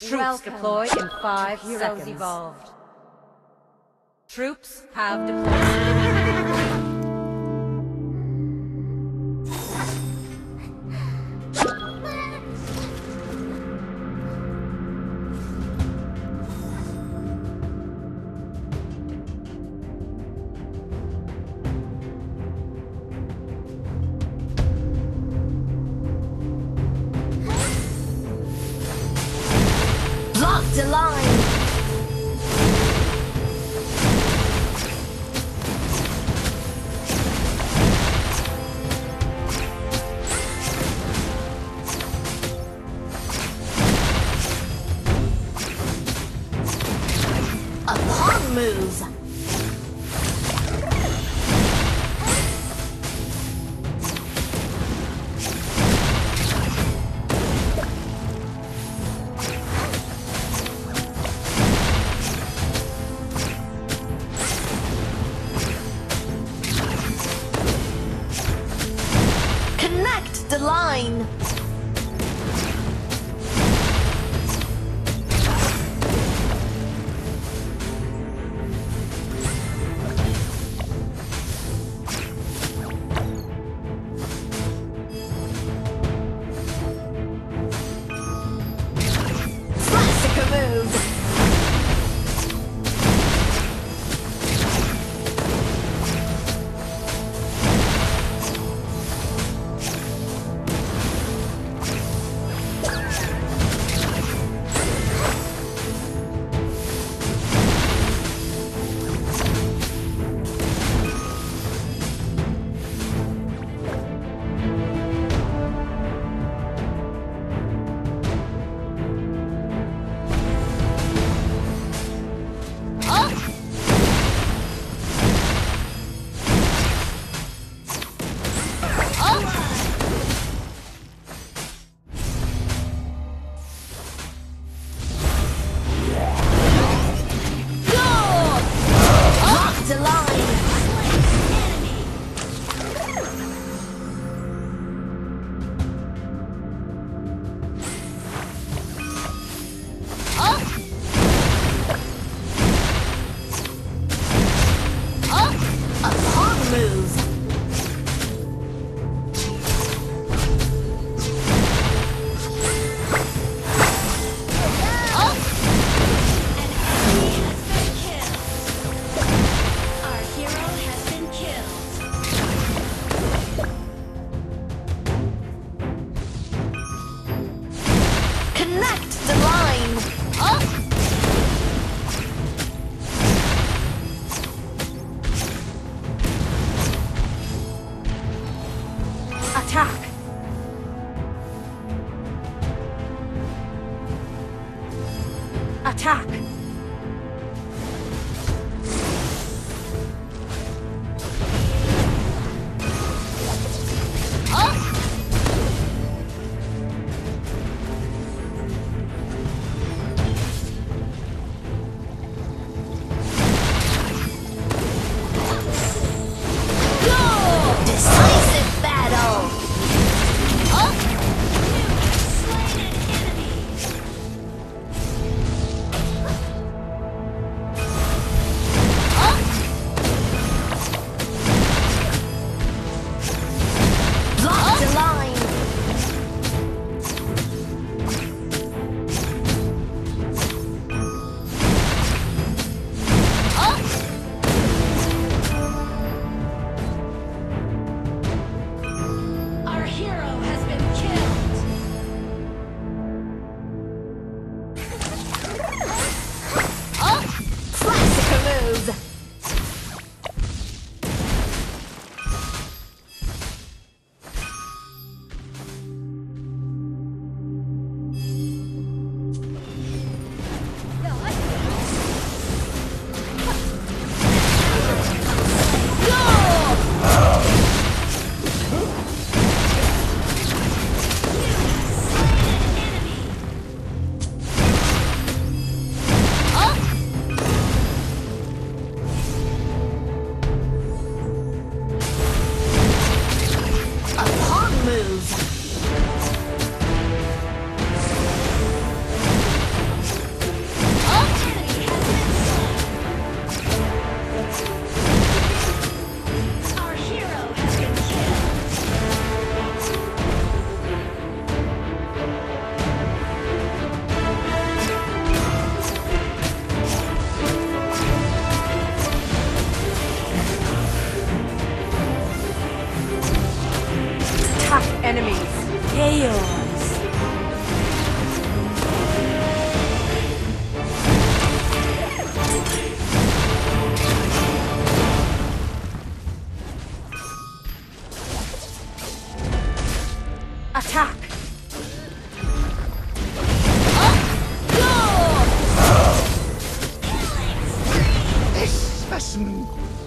Troops deployed in 5 seconds. Evolved. Troops have deployed. Locked a line. A pawn move. Connect the line. Classic move. Connect the line. Attack! Attack! Decisive battle. Block the line. Our hero has been killed. Classic move. enemies. Chaos. Attack! This specimen.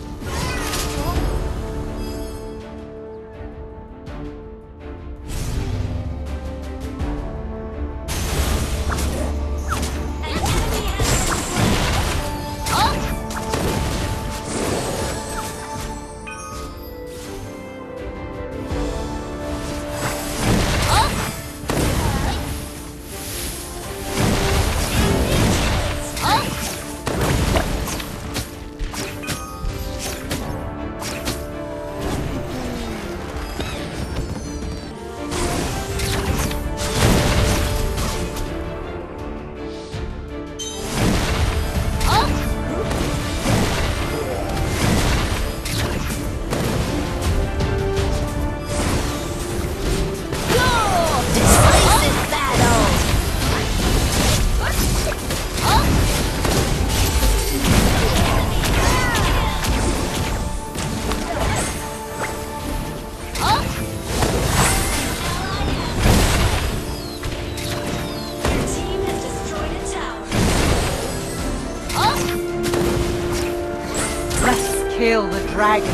Kill the dragon.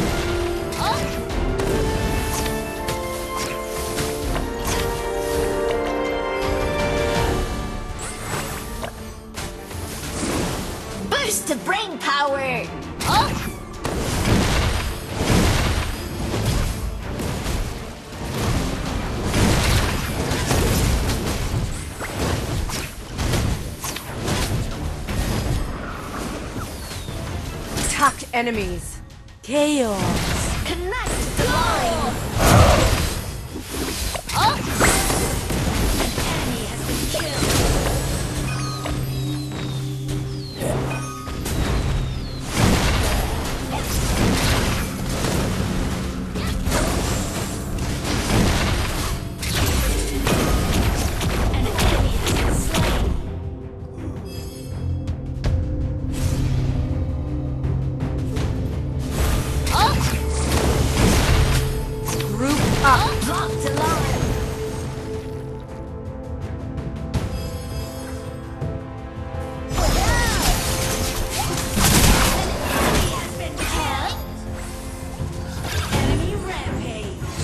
Boost to brain power. Attack enemies. Chaos. Connect the line. Enemy has been killed. An enemy has been slain. Group up. Block the line. Enemy has been killed. Enemy rampage.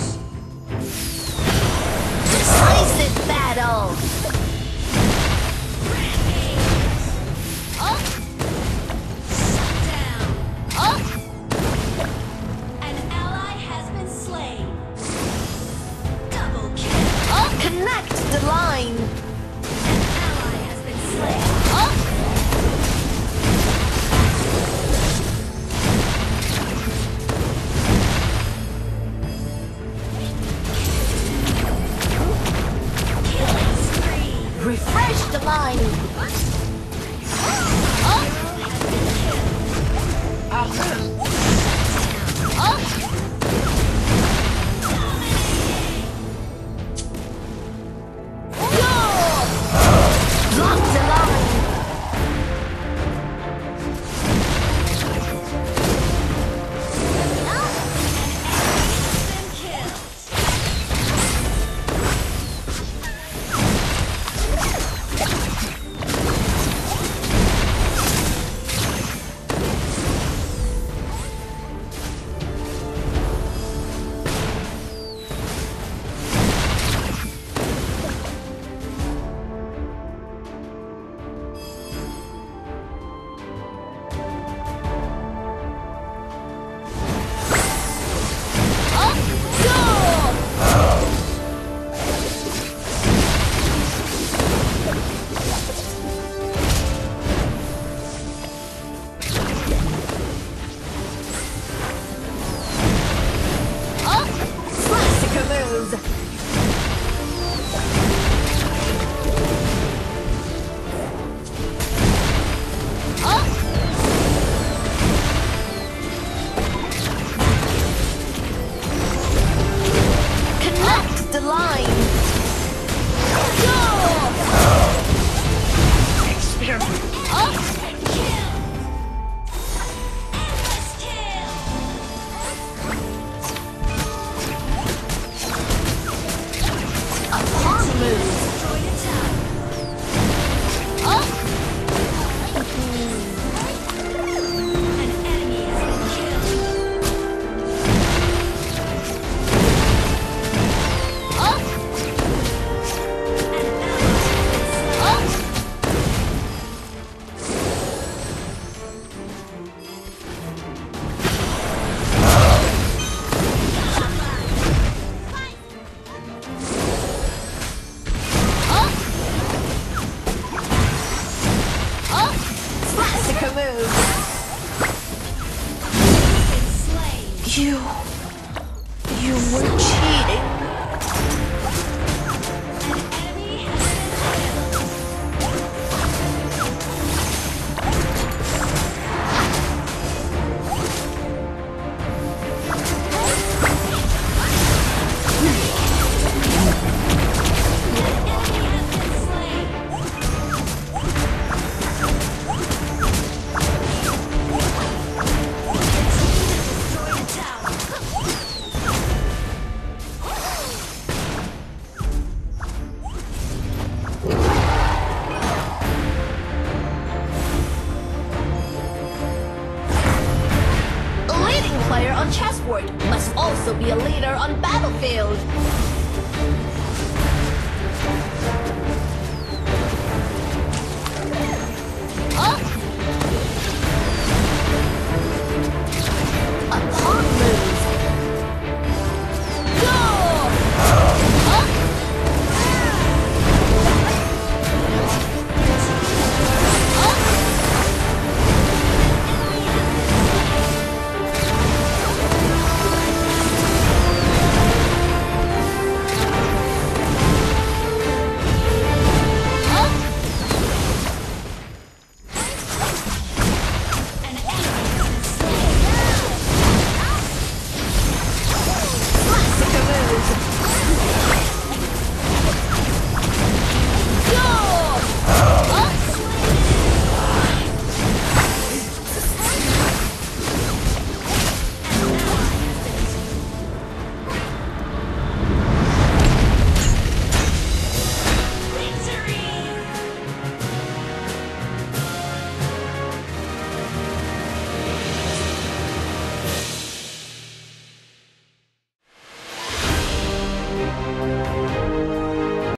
Decisive battle. Shut down. An ally has been slain. Double kill. Connect the line. An ally has been slain. Killing spree. Refresh the line. Block the line. Been killed. move. Destroyed a tower. An enemy has been killed. An ally has been slain. Classic move. Been slain. You were cheating. An enemy has been killed. An enemy has been slain. Destroyed a tower. A leading player on chessboard must also be a leader on battlefield.